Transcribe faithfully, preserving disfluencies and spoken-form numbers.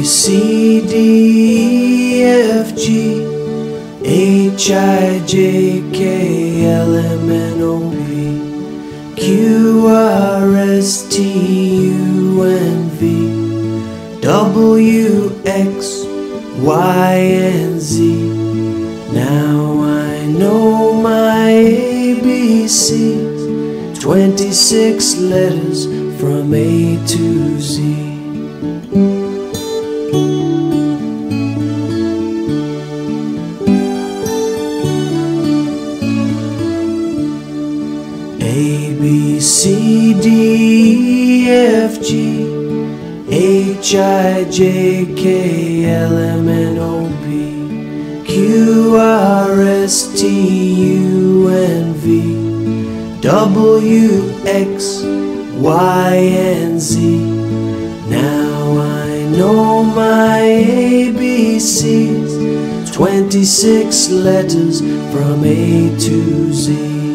C, D, E, F, G, H, I, J, K, L, M, N, O, P, Q, R, S, T, U, N, V, W, X, Y, and Z. Now I know my A B Cs, twenty-six letters from A to Z. A, B, C, D, E, F, G, H, I, J, K, L, M, N, O, P, Q, R, S, T, U, N, V, W, X, Y, and Z. Now I know my A B Cs, twenty-six letters from A to Z.